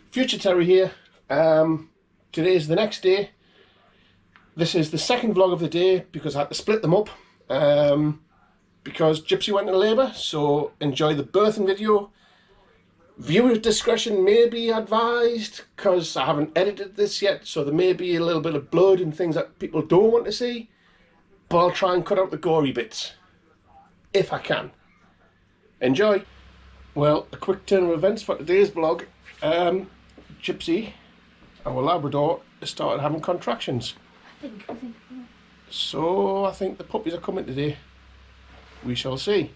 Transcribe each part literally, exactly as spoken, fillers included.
Future Terry here. Um, today is the next day. This is the second vlog of the day because I had to split them up um, because Gypsy went into labour, so enjoy the birthing video. Viewer discretion may be advised because I haven't edited this yet, so there may be a little bit of blood and things that people don't want to see, but I'll try and cut out the gory bits if I can. Enjoy. Well, a quick turn of events for today's vlog. Um, Gypsy, our Labrador, has started having contractions. I think, I think. Yeah. So I think the puppies are coming today. We shall see.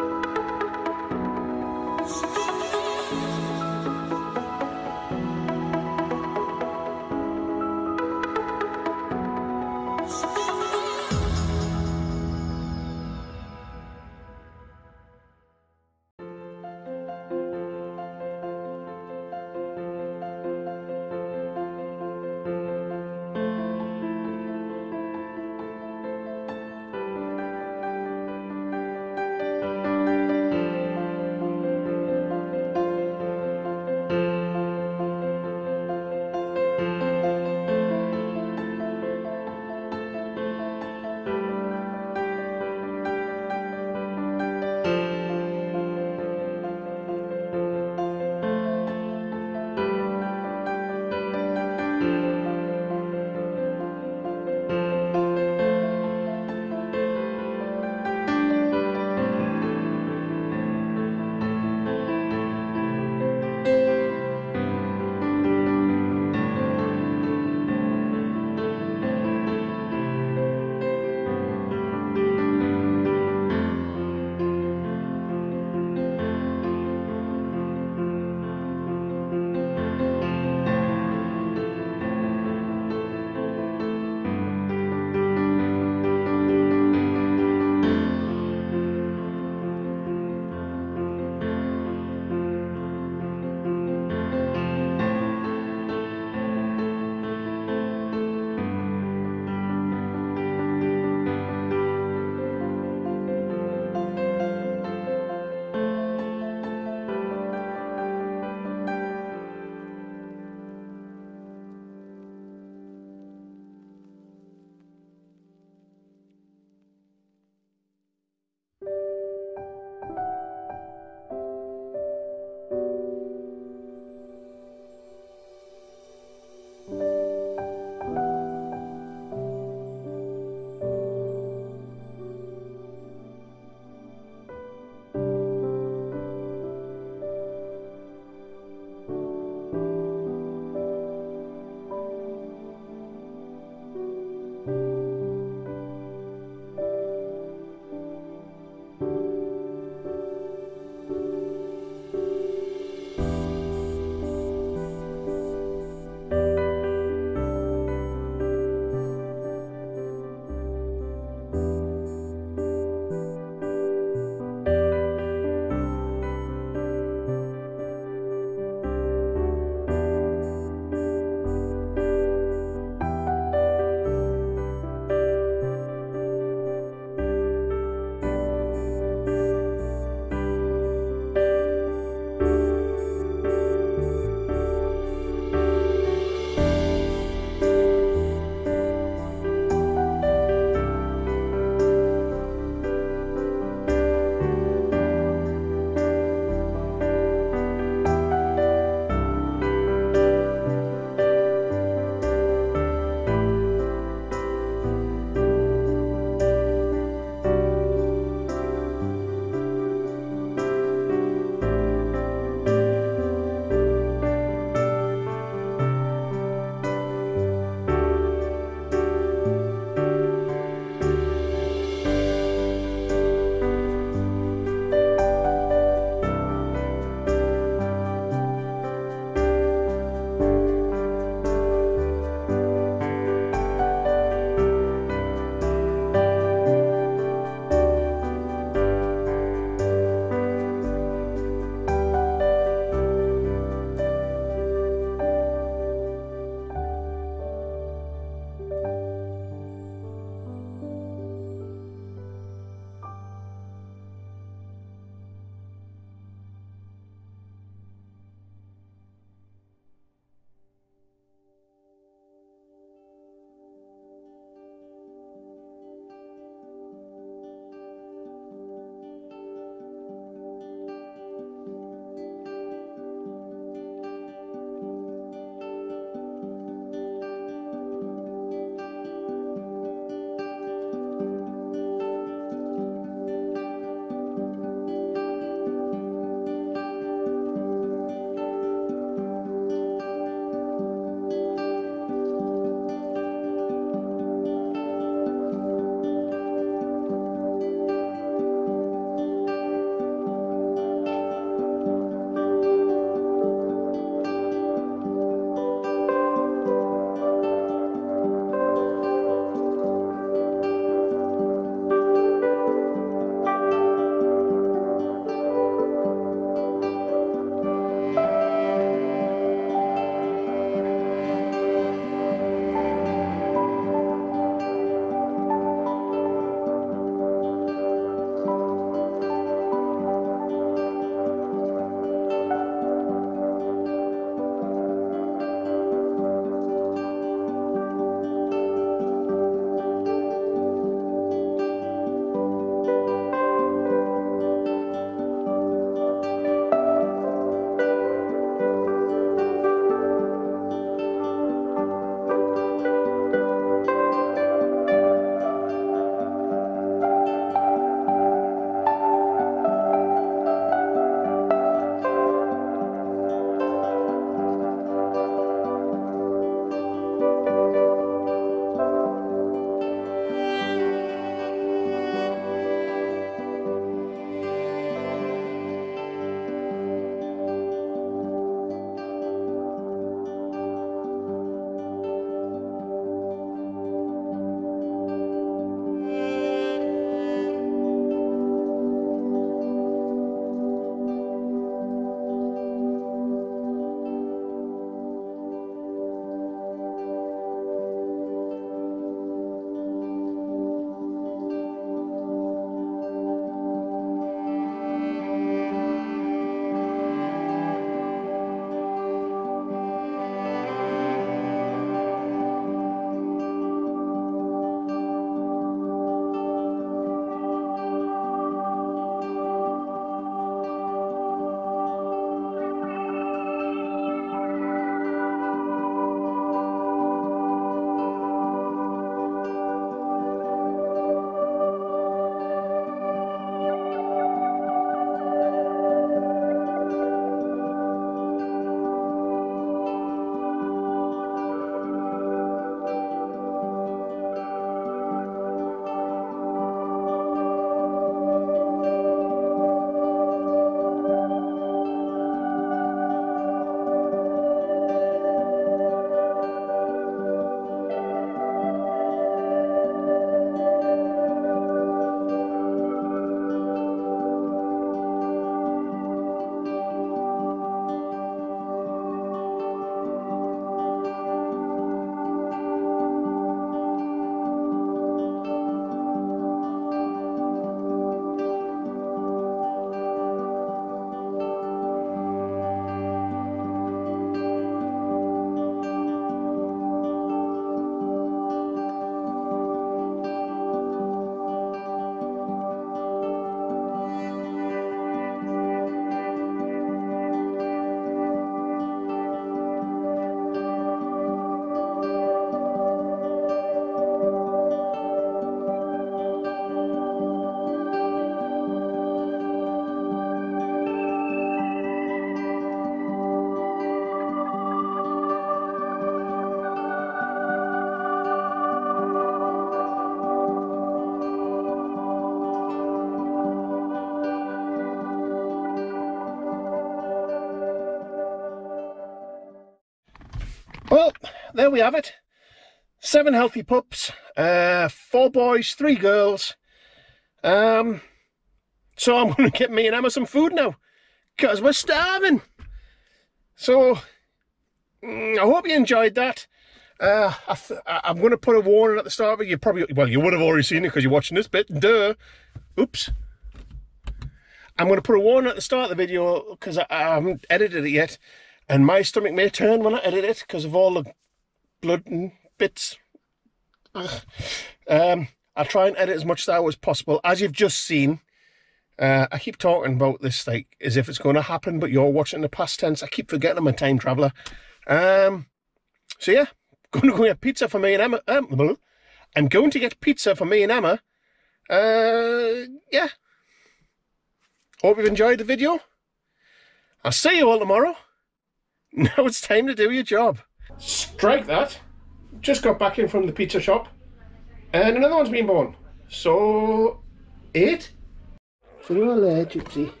Well, there we have it. Seven healthy pups, uh, four boys, three girls. Um, so I'm going to get me and Emma some food now, because we're starving. So, I hope you enjoyed that. Uh, I th I'm going to put a warning at the start of it. You probably, well, you would have already seen it because you're watching this bit. Duh. Oops. I'm going to put a warning at the start of the video because I, I haven't edited it yet. And my stomach may turn when I edit it because of all the blood and bits. Ugh. Um, I'll try and edit as much as as possible. As you've just seen, uh, I keep talking about this like as if it's going to happen, but you're watching in the past tense. I keep forgetting I'm a time traveller. Um, so yeah, going to go get pizza for me and Emma. Um, I'm going to get pizza for me and Emma. Uh, yeah. Hope you've enjoyed the video. I'll see you all tomorrow. Now it's time to do your job. Strike that. Just got back in from the pizza shop. And another one's been born. So, eight. So, Gypsy.